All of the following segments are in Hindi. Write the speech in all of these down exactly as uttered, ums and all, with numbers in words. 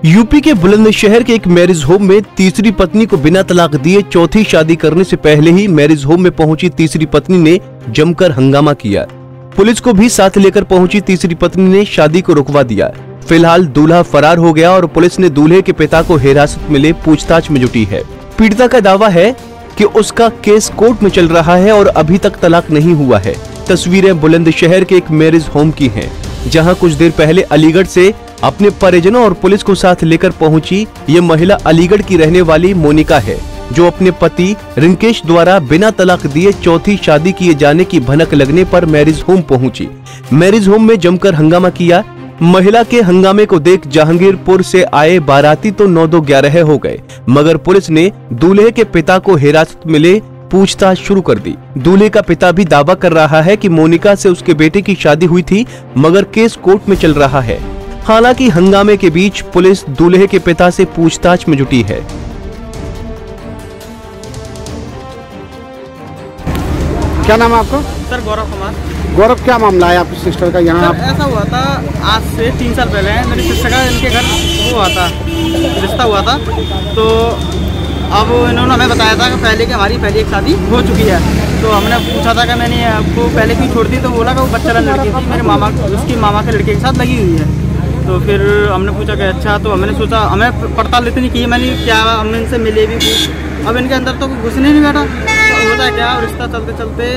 यूपी के बुलंदशहर के एक मैरिज होम में तीसरी पत्नी को बिना तलाक दिए चौथी शादी करने से पहले ही मैरिज होम में पहुंची तीसरी पत्नी ने जमकर हंगामा किया। पुलिस को भी साथ लेकर पहुंची तीसरी पत्नी ने शादी को रुकवा दिया। फिलहाल दूल्हा फरार हो गया और पुलिस ने दूल्हे के पिता को हिरासत में ले पूछताछ में जुटी है। पीड़िता का दावा है कि उसका केस कोर्ट में चल रहा है और अभी तक तलाक नहीं हुआ है। तस्वीरें बुलंदशहर के एक मैरिज होम की हैं, जहां कुछ देर पहले अलीगढ़ से अपने परिजनों और पुलिस को साथ लेकर पहुंची ये महिला अलीगढ़ की रहने वाली मोनिका है, जो अपने पति रिंकेश द्वारा बिना तलाक दिए चौथी शादी किए जाने की भनक लगने पर मैरिज होम पहुंची। मैरिज होम में जमकर हंगामा किया। महिला के हंगामे को देख जहांगीरपुर से आए बाराती तो नौ दो ग्यारह हो गए, मगर पुलिस ने दूल्हे के पिता को हिरासत में ले पूछताछ शुरू कर दी। दूल्हे का पिता भी दावा कर रहा है कि मोनिका से उसके बेटे की शादी हुई थी, मगर केस कोर्ट में चल रहा है। हालांकि हंगामे के बीच पुलिस दूल्हे के पिता से पूछताछ में जुटी है। क्या नाम है आपका? सर गौरव कुमार। गौरव, क्या मामला है आपकी सिस्टर का यहाँ? ऐसा हुआ था आज से तीन साल पहले, मेरी सिस्टर का इनके घर वो हुआ था, रिश्ता हुआ था। तो अब इन्होंने हमें बताया था कि पहले की हमारी पहली एक शादी हो चुकी है। तो हमने पूछा था कि मैंने आपको पहले क्यों छोड़ दी, तो बोला कि वो बच्चा लड़की थी, मेरे मामा उसकी मामा के लड़के के साथ लगी हुई है। तो फिर हमने पूछा कि अच्छा, तो हमने सोचा, हमें पड़ताल इतनी की, मैंने क्या हम इनसे मिले भी कुछ, अब इनके अंदर तो घुसने नहीं बैठा। तो होता क्या, रिश्ता चलते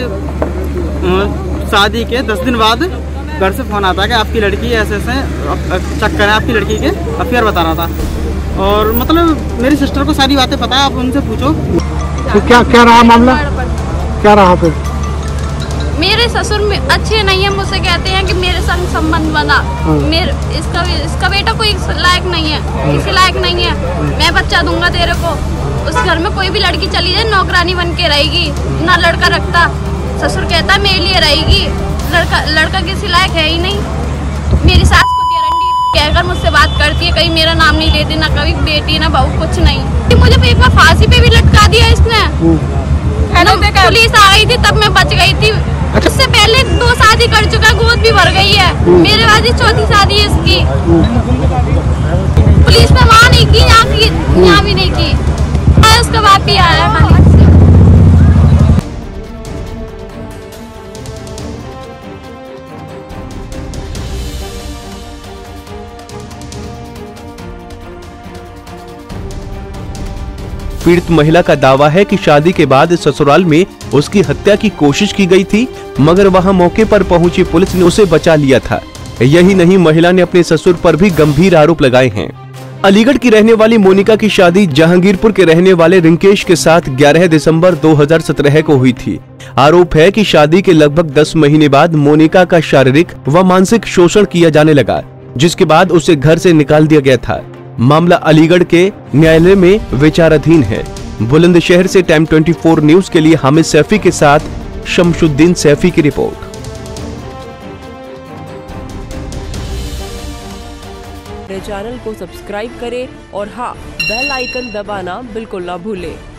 चलते शादी के दस दिन बाद घर से फोन आता है कि आपकी लड़की ऐसे ऐसे चक्कर है, आपकी लड़की के अफेयर बता रहा था। और मतलब मेरी सिस्टर को सारी बातें पता है, आप उनसे पूछो। तो क्या क्या रहा मामला, क्या रहा फिर? मेरे ससुर में अच्छे नहीं है, मुझसे कहते हैं कि मेरे संग संबंध बना, मेरे इसका इसका बेटा कोई लायक नहीं है, किसी लायक नहीं है, मैं बच्चा दूंगा तेरे को। उस घर में कोई भी लड़की चली जाए नौकरानी बन के रहेगी, ना लड़का रखता। ससुर कहता है मेरे लिए रहेगी, लड़का लड़का किसी लायक है ही नहीं। मेरी सास को गारंटी कहकर मुझसे बात करती है, कहीं मेरा नाम नहीं लेती, ना कभी बेटी ना बहू, कुछ नहीं। मुझे एक बार फांसी पे भी लटका दिया इसने। पुलिस आ गई थी तब मैं बच गई थी। अच्छा। उससे पहले दो शादी कर चुका, गोद भी भर गई है, मेरे बाद ही चौथी शादी है इसकी। पुलिस ने वहाँ नहीं की, यहाँ की, यहाँ भी नहीं की। उसका बाप भी आया खाली। पीड़ित महिला का दावा है कि शादी के बाद ससुराल में उसकी हत्या की कोशिश की गई थी, मगर वहां मौके पर पहुंची पुलिस ने उसे बचा लिया था। यही नहीं, महिला ने अपने ससुर पर भी गंभीर आरोप लगाए हैं। अलीगढ़ की रहने वाली मोनिका की शादी जहांगीरपुर के रहने वाले रिंकेश के साथ ग्यारह दिसंबर दो हज़ार सत्रह को हुई थी। आरोप है कि शादी के लगभग दस महीने बाद मोनिका का शारीरिक व मानसिक शोषण किया जाने लगा, जिसके बाद उसे घर से निकाल दिया गया था। मामला अलीगढ़ के न्यायालय में विचाराधीन है। बुलंदशहर से टाइम चौबीस न्यूज के लिए हामिद सैफी के साथ शमशुद्दीन सैफी की रिपोर्ट। चैनल को सब्सक्राइब करें और हाँ, बेल आइकन दबाना बिल्कुल ना भूलें।